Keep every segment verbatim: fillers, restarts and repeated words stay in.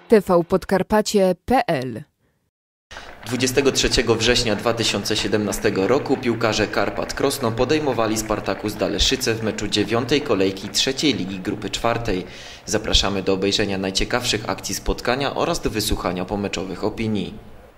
t v podkarpacie kropka p l. dwudziestego trzeciego września dwa tysiące siedemnastego roku piłkarze Karpat Krosno podejmowali Spartakus Daleszyce w meczu dziewiątej kolejki trzeciej ligi grupy czwartej. Zapraszamy do obejrzenia najciekawszych akcji spotkania oraz do wysłuchania pomeczowych opinii.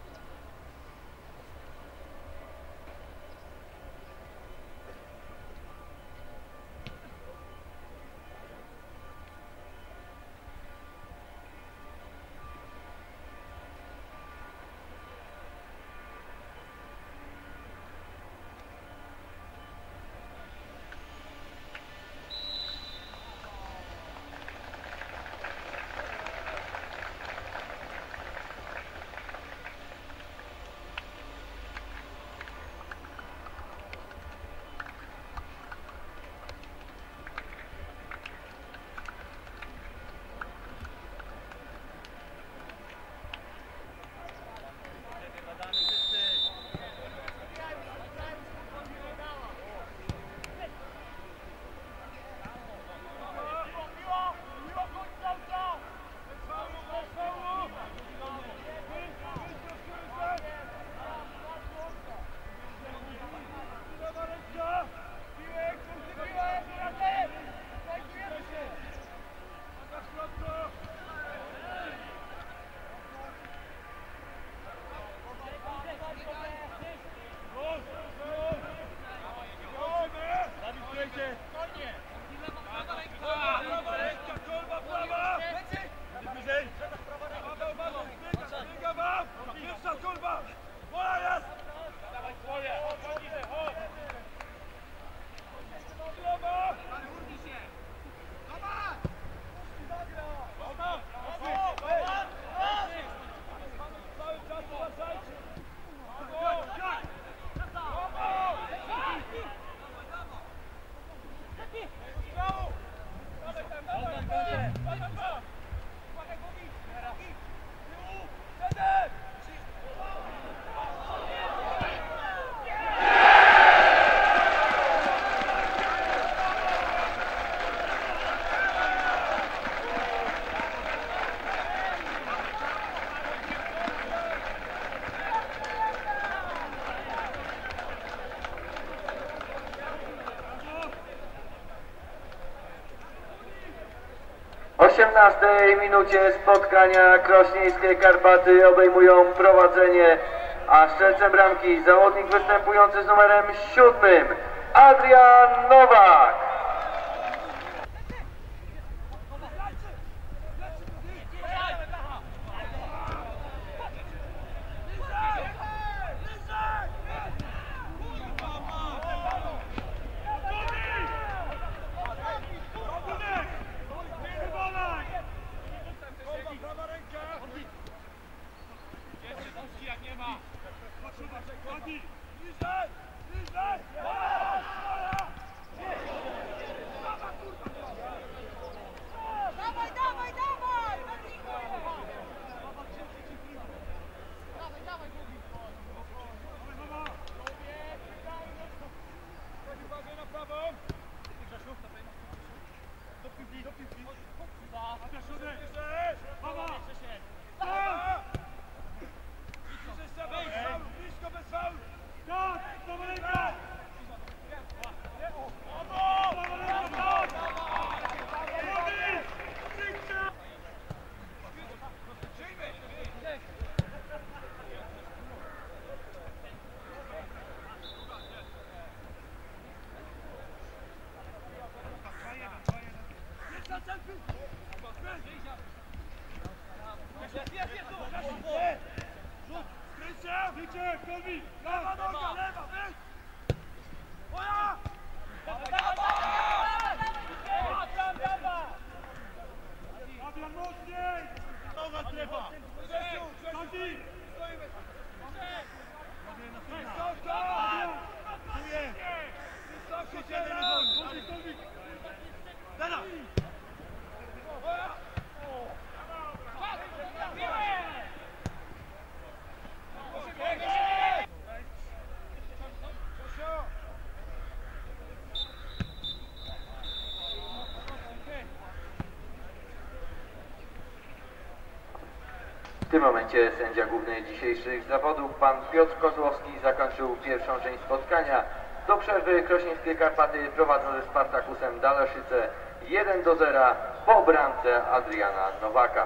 W osiemnastej minucie spotkania krośnieńskie Karpaty obejmują prowadzenie, a strzelcem bramki zawodnik występujący z numerem siódmym Adrian Nowak. tym momencie sędzia główny dzisiejszych zawodów, pan Piotr Kozłowski, zakończył pierwszą część spotkania. Do przerwy Krośnieńskie Karpaty prowadzą ze Spartakusem Daleszyce jeden do zera po bramce Adriana Nowaka.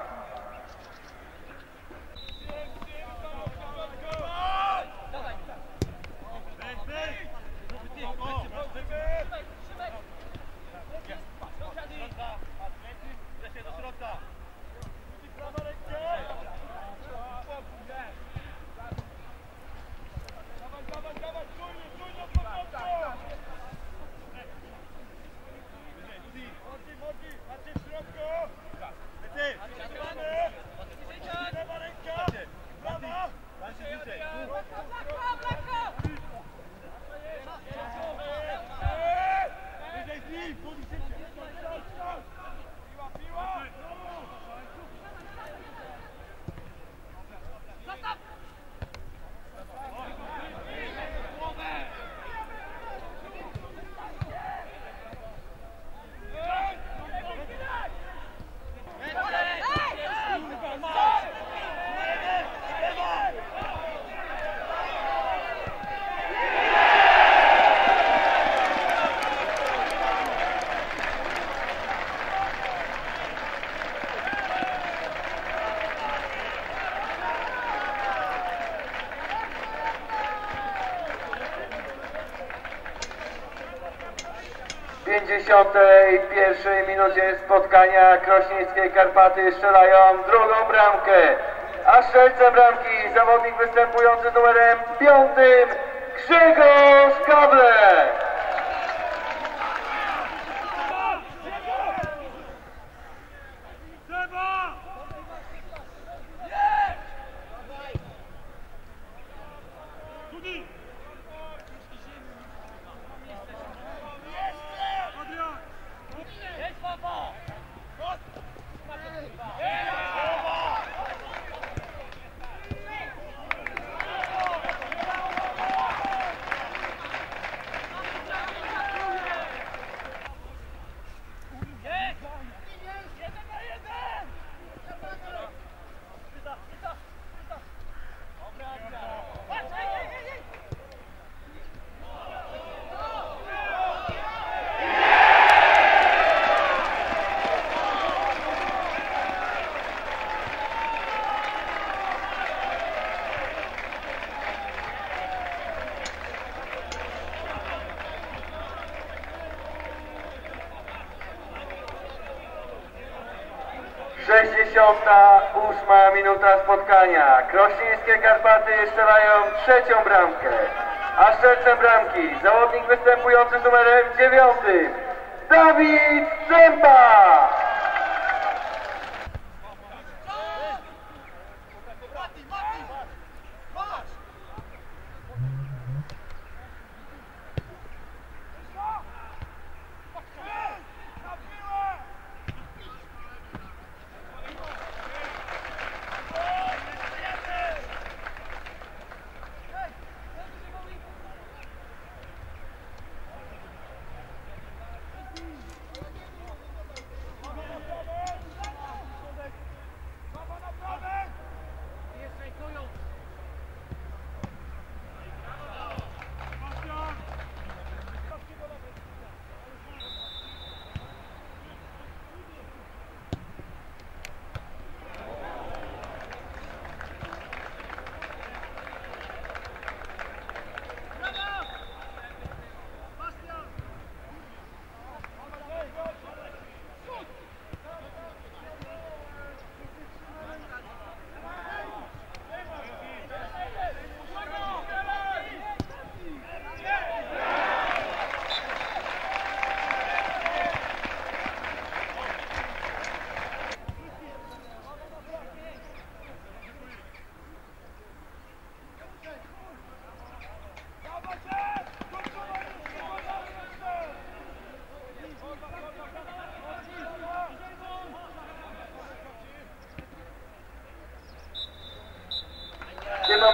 W pięćdziesiątej pierwszej minucie spotkania Krośnieńskie Karpaty strzelają drugą bramkę, a strzelcem bramki zawodnik występujący z numerem piątym Grzegorz Gable. sześćdziesiąta ósma minuta spotkania. Krośnieńskie Karpaty strzelają trzecią bramkę, a strzelcem bramki zawodnik występujący z numerem dziewiątym Dawid Cempa.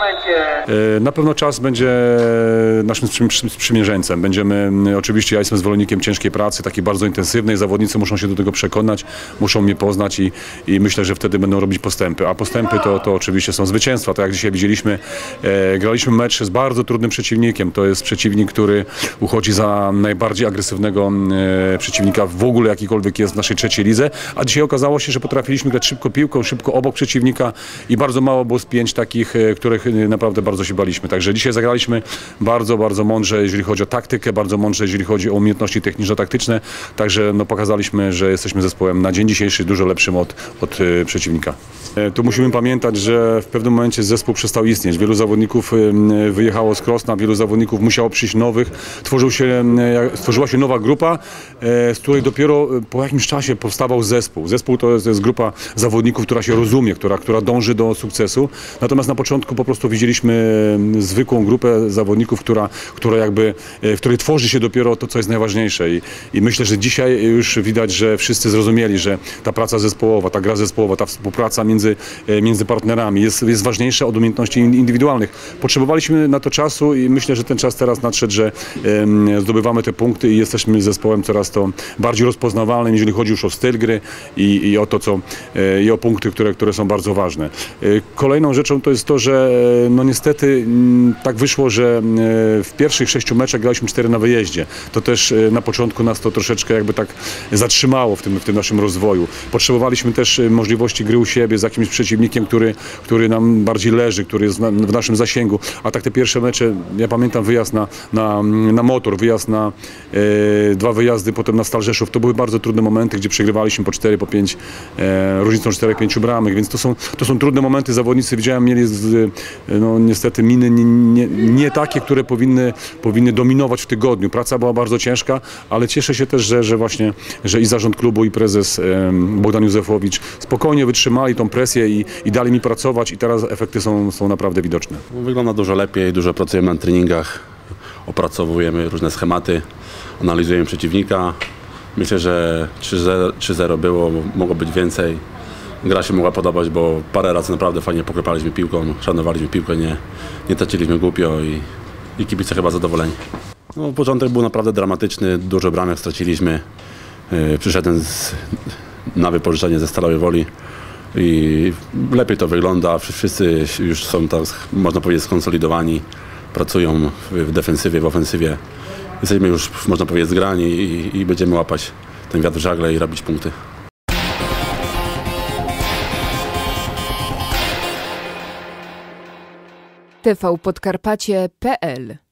momencie. Na pewno czas będzie naszym sprzymierzeńcem. Będziemy, oczywiście ja jestem zwolennikiem ciężkiej pracy, takiej bardzo intensywnej. Zawodnicy muszą się do tego przekonać, muszą mnie poznać i, i myślę, że wtedy będą robić postępy. A postępy to, to oczywiście są zwycięstwa. Tak jak dzisiaj widzieliśmy, e, graliśmy mecz z bardzo trudnym przeciwnikiem. To jest przeciwnik, który uchodzi za najbardziej agresywnego e, przeciwnika w ogóle, jakikolwiek jest w naszej trzeciej lidze. A dzisiaj okazało się, że potrafiliśmy grać szybko piłką, szybko obok przeciwnika i bardzo mało było spięć takich, e, których naprawdę bardzo się baliśmy. Także dzisiaj zagraliśmy bardzo, bardzo mądrze, jeżeli chodzi o taktykę, bardzo mądrze, jeżeli chodzi o umiejętności techniczno-taktyczne. Także no, pokazaliśmy, że jesteśmy zespołem na dzień dzisiejszy dużo lepszym od, od y, przeciwnika. E, tu musimy pamiętać, że w pewnym momencie zespół przestał istnieć. Wielu zawodników y, wyjechało z Krosna, wielu zawodników musiało przyjść nowych. Tworzył się, y, stworzyła się nowa grupa, y, z której dopiero po jakimś czasie powstawał zespół. Zespół to jest, to jest grupa zawodników, która się rozumie, która, która dąży do sukcesu. Natomiast na początku po prostu widzieliśmy zwykłą grupę zawodników, która, która jakby, w której tworzy się dopiero to, co jest najważniejsze. I, i myślę, że dzisiaj już widać, że wszyscy zrozumieli, że ta praca zespołowa, ta gra zespołowa, ta współpraca między, między partnerami jest, jest ważniejsza od umiejętności indywidualnych. Potrzebowaliśmy na to czasu i myślę, że ten czas teraz nadszedł, że um, zdobywamy te punkty i jesteśmy zespołem coraz to bardziej rozpoznawalnym, jeżeli chodzi już o styl gry i, i o to, co, i o punkty, które, które są bardzo ważne. Kolejną rzeczą to jest to, że no niestety tak wyszło, że w pierwszych sześciu meczach graliśmy cztery na wyjeździe. To też na początku nas to troszeczkę jakby tak zatrzymało w tym, w tym naszym rozwoju. Potrzebowaliśmy też możliwości gry u siebie z jakimś przeciwnikiem, który, który nam bardziej leży, który jest na, w naszym zasięgu. A tak te pierwsze mecze, ja pamiętam wyjazd na, na, na Motor, wyjazd na e, dwa wyjazdy, potem na Stal Rzeszów. To były bardzo trudne momenty, gdzie przegrywaliśmy po cztery, po pięć, e, różnicą czterech, pięciu bramek, więc to są, to są trudne momenty. Zawodnicy, widziałem, mieli z, no, niestety miny nie, nie, nie takie, które powinny, powinny dominować w tygodniu. Praca była bardzo ciężka, ale cieszę się też, że, że właśnie, że i zarząd klubu, i prezes e, Bogdan Józefowicz spokojnie wytrzymali tą presję i, i dali mi pracować i teraz efekty są, są naprawdę widoczne. Wygląda dużo lepiej, dużo pracujemy na treningach, opracowujemy różne schematy, analizujemy przeciwnika. Myślę, że trzy zero było, mogło być więcej. Gra się mogła podobać, bo parę razy naprawdę fajnie poklepaliśmy piłką, szanowaliśmy piłkę, nie, nie traciliśmy głupio i, i kibice chyba zadowoleni. No, początek był naprawdę dramatyczny, dużo bramek straciliśmy. Yy, przyszedłem z, na wypożyczenie ze Stalowej Woli i lepiej to wygląda. Wszyscy już są, tak, można powiedzieć, skonsolidowani, pracują w, w defensywie, w ofensywie. Jesteśmy już, można powiedzieć, zgrani i, i będziemy łapać ten wiatr w żagle i robić punkty. T V Podkarpacie kropka p l